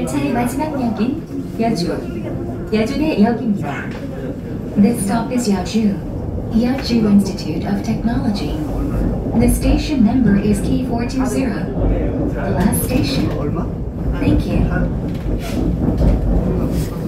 열차의 마지막 역인 여주의 역입니다. This stop is Yeoju Institute of Technology. The station number is key 420. The last station. Thank you.